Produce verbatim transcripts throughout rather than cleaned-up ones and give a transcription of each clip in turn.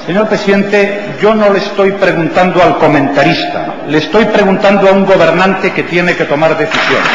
Señor presidente, yo no le estoy preguntando al comentarista, le estoy preguntando a un gobernante que tiene que tomar decisiones.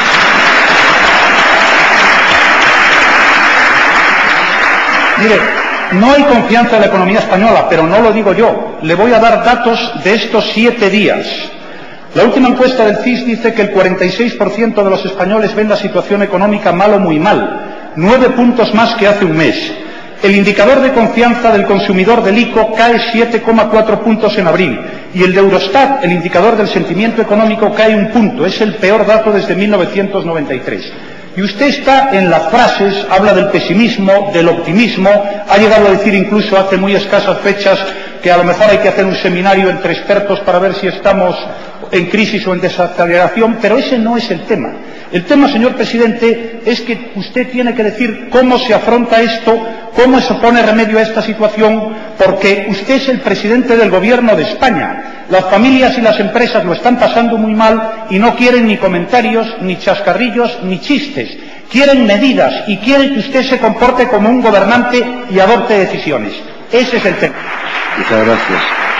Mire, no hay confianza en la economía española, pero no lo digo yo. Le voy a dar datos de estos siete días. La última encuesta del C I S dice que el cuarenta y seis por ciento de los españoles ven la situación económica mal o muy mal, nueve puntos más que hace un mes. El indicador de confianza del consumidor del I C O cae siete coma cuatro puntos en abril y el de Eurostat, el indicador del sentimiento económico, cae un punto. Es el peor dato desde mil novecientos noventa y tres. Y usted está en las frases, habla del pesimismo, del optimismo, ha llegado a decir incluso hace muy escasas fechas que a lo mejor hay que hacer un seminario entre expertos para ver si estamos en crisis o en desaceleración, pero ese no es el tema. El tema, señor presidente, es que usted tiene que decir cómo se afronta esto, cómo se pone remedio a esta situación, porque usted es el presidente del Gobierno de España. Las familias y las empresas lo están pasando muy mal y no quieren ni comentarios, ni chascarrillos, ni chistes. Quieren medidas y quieren que usted se comporte como un gobernante y adopte decisiones. Ese es el tema. Muchas gracias.